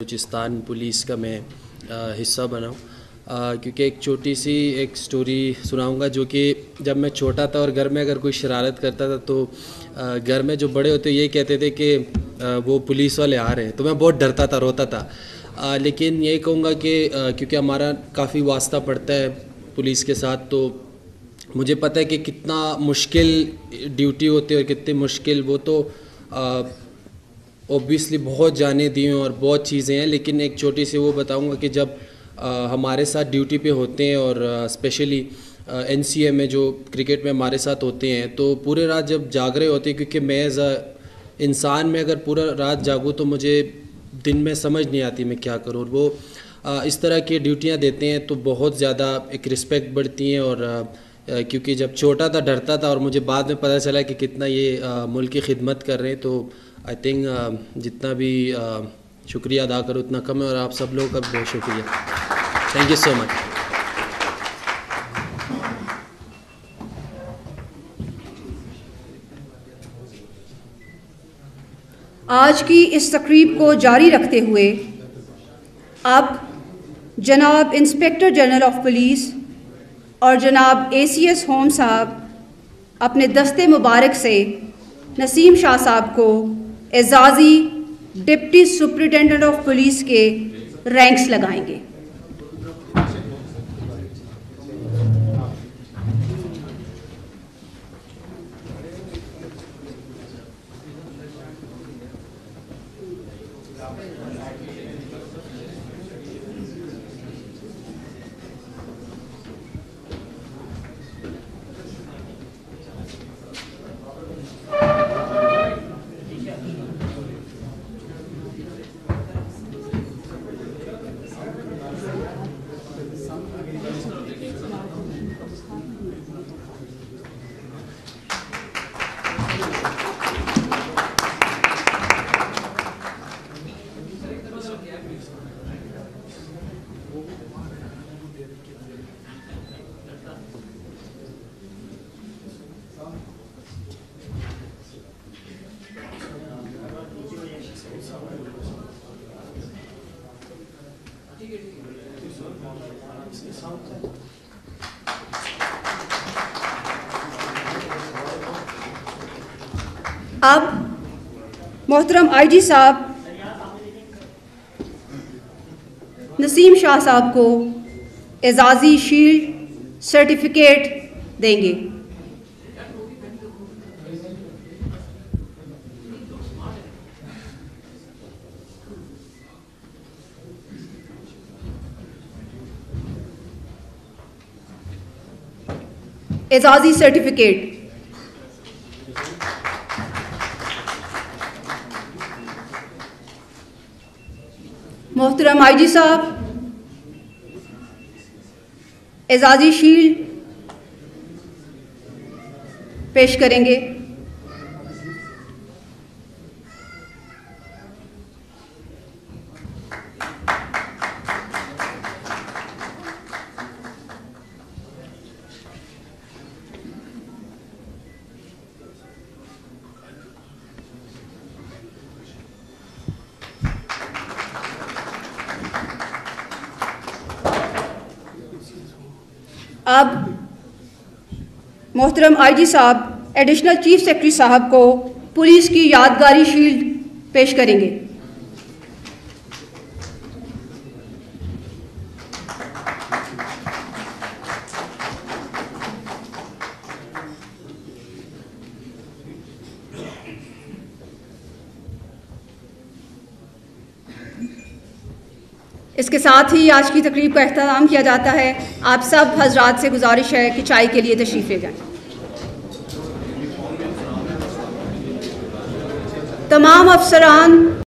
Balochistan police का मैं हिस्सा बना हूँ क्योंकि एक छोटी सी एक स्टोरी सुनाऊंगा जो कि जब मैं छोटा था और घर में अगर कोई शरारत करता था तो घर में जो बड़े होते ये कहते थे कि वो पुलिस वाले आ रहे हैं, तो मैं बहुत डरता था, रोता था। लेकिन यही कहूँगा कि क्योंकि हमारा काफ़ी वास्ता पड़ता है पुलिस के साथ, तो मुझे पता है कि कितना मुश्किल ड्यूटी होती है और कितनी मुश्किल वो तो ऑब्वियसली बहुत जाने दी हैं और बहुत चीज़ें हैं। लेकिन एक छोटी सी वो बताऊंगा कि जब हमारे साथ ड्यूटी पे होते हैं और स्पेशली NCA में जो क्रिकेट में हमारे साथ होते हैं, तो पूरे रात जब जाग रहे होते हैं, क्योंकि मैं एज अ इंसान में अगर पूरा रात जागूँ तो मुझे दिन में समझ नहीं आती मैं क्या करूँ। और वो इस तरह की ड्यूटियाँ देते हैं तो बहुत ज़्यादा एक रिस्पेक्ट बढ़ती हैं। और क्योंकि जब छोटा था डरता था और मुझे बाद में पता चला कि कितना ये मुल्क की खिदमत कर रहे हैं, तो आई थिंक जितना भी शुक्रिया अदा करो उतना कम है। और आप सब लोगों का बहुत शुक्रिया, थैंक यू सो मच। आज की इस तकरीब को जारी रखते हुए अब जनाब इंस्पेक्टर जनरल ऑफ पुलिस और जनाब ACS होम साहब अपने दस्ते मुबारक से नसीम शाह साहब को एजाज़ी डिप्टी सुपरिटेंडेंट ऑफ पुलिस के रैंक्स लगाएंगे। अब मोहतरम IG साहब नसीम शाह साहब को एजाज़ी शील्ड सर्टिफिकेट देंगे। एजाज़ी सर्टिफिकेट मोहतरम IG साहब एजाज़ी शील्ड पेश करेंगे। अब मोहतरम IG साहब एडिशनल चीफ सेक्रेटरी साहब को पुलिस की यादगारी शील्ड पेश करेंगे। इसके साथ ही आज की तकरीब का अख्ताम किया जाता है। आप सब हजरात से गुजारिश है कि चाय के लिए तशरीफ़ ले जाएं। तमाम अफसरान